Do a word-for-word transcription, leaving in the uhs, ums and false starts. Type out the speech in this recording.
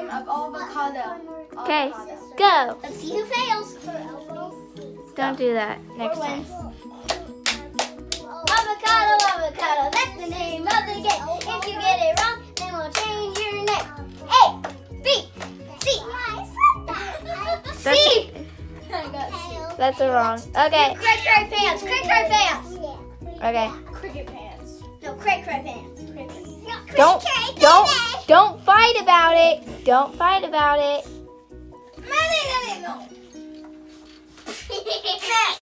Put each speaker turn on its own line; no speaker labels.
game of avocado.
Okay, go.
Let's see who fails.
Don't do that next time.
Avocado, avocado, that's the name of the game. If you get it wrong, then we'll change your name. A, B, C. C.
That's wrong. Okay.
Cray cray pants, cray cray pants.
Okay.
Cricket pants. No, cray cray pants.
Don't, don't, don't fight about it. Don't fight about it.